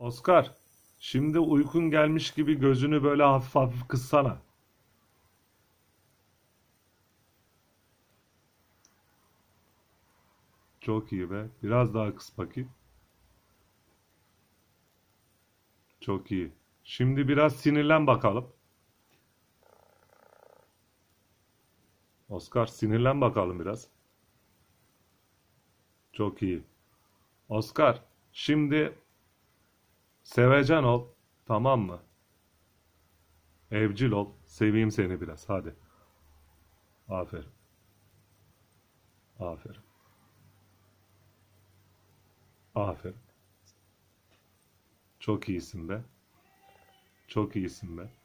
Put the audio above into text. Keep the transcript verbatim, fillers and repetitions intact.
Oscar, şimdi uykun gelmiş gibi gözünü böyle hafif hafif kıssana. Çok iyi be. Biraz daha kıs bakayım. Çok iyi. Şimdi biraz sinirlen bakalım. Oscar, sinirlen bakalım biraz. Çok iyi. Oscar, şimdi sevecen ol. Tamam mı? Evcil ol. Seveyim seni biraz. Hadi. Aferin. Aferin. Aferin. Çok iyisin be. Çok iyisin be.